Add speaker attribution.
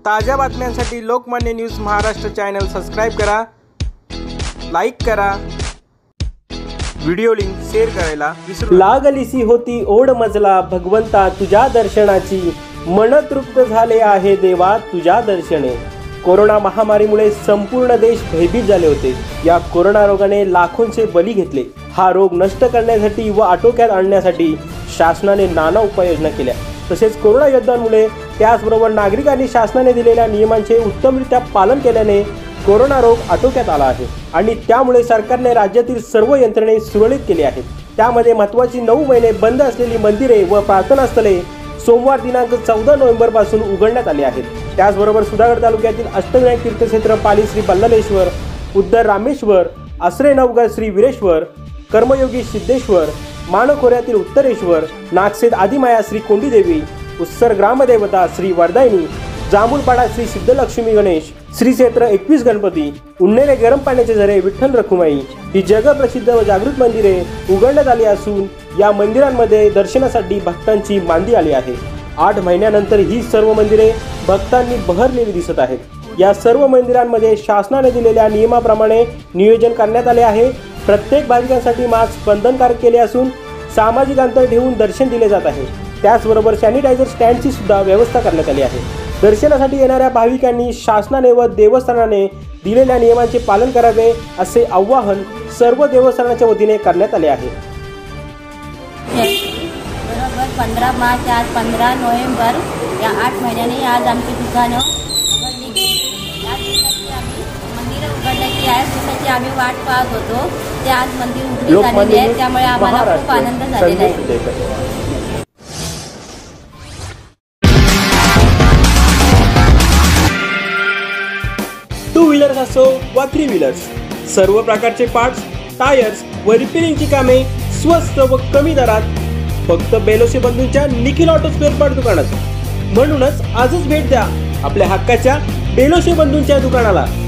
Speaker 1: ताज्या बातम्यांसाठी Lokmanya news Maharashtra channel subscribe करा, लाईक करा, व्हिडिओ लिंक शेअर करायला विसरू.
Speaker 2: लागलीसी होती ओढ मजला भगवंता तुझ्या दर्शनाची, मन तृप्त झाले आहे देवा तुझ्या दर्शने. कोरोना महामारीमुळे संपूर्ण देश भयभीत झाले होते. या कोरोना रोगाने लाखोंचे बळी घेतले. हा रोग नष्ट करण्यासाठी व आटोक्यात आणण्यासाठी शासनाने नाना उपाययोजना केल्या. तसेच कोरोना योद्ध्यांमुळे त्याचबरोबर नागरिकांनी शासनाने दिलेल्या नियमांचे उत्तमरित्या पालन केल्याने कोरोना रोग आटोक्यात आला आहे आणि त्यामुळे सरकारने राज्यातील सर्व यंत्रणे सुरळीत केली आहेत. त्यामध्ये महत्त्वाची 9 महिने बंद असलेली मंदिरे व प्रार्थनास्थळे सोमवार दिनांक 14 नोव्हेंबर पासून उघडण्यात आली आहेत. त्याचबरोबर सुधागड तालुक्यातील अष्टविनायक तीर्थक्षेत्र पाली श्री बल्लालेश्वर, उद्धर रामेश्वर, आसरे नवगड श्री वीरेश्वर, कर्मयोगी सिद्धेश्वर, मानखोऱ्यातील उत्तरेश्वर, नागसेद आदिमाया श्री कोंडीदेवी, उत्सर ग्रामदेवता श्री वरदायिनी, जांभूळपाडा श्री सिद्धलक्ष्मी गणेश, श्री क्षेत्र 21 गणपती, उन्नेरे गरम पाण्याचे झरे विठ्ठल रखुमाई ही जगप्रसिद्ध व जागृत मंदिरे उघडण्यात आली असून या मंदिरांमध्ये दर्शनासाठी भक्तांची मांदी आली आहे. 8 महिन्यानंतर ही सर्व मंदिरे भक्तांनी बहरलेली दिसत आहेत. या सर्व मंदिरांमध्ये शासनाने दिलेल्या नियमाप्रमाणे नियोजन करण्यात आले आहे. प्रत्येक भाविकांसाठी मास्क बंधनकारक केले असून सामाजिक अंतर ठेवून दर्शन दिले जात आहे. त्याचबरोबर सॅनिटायझर स्टँडची सुद्धा व्यवस्था करण्यात आली आहे. दर्शनासाठी येणाऱ्या भाविकांनी शासनाने व देवस्थानाने दिलेल्या नियमांचे पालन करावे असे आवाहन सर्व देवस्थानाच्या वतीने करण्यात आले आहे.
Speaker 3: बरोबर 15 मार्च आज 15 नोव्हेंबर या 8 महिन्याने आज आमची दुकानं उघडली गेली. या दिवसाची आम्ही मंदिरं उघडण्याची या दिवसाची आम्ही वाट पाहत होतो. ते आज मंदिर उघडी झालेली आहे, त्यामुळे आम्हाला खूप आनंद झालेला आहे.
Speaker 2: टू व्हीलर्स असो वा 3 व्हीलर्स, सर्व प्रकारचे पार्ट्स, टायर्स व रिपेरिंगची कामे स्वस्त व कमी दरात फक्त बेलोसे बंधूंच्या निखिल ऑटो स्पेअर पार्ट दुकानात. म्हणूनच आजच भेट द्या आपल्या हक्काच्या बेलोसे बंधूंच्या दुकानाला.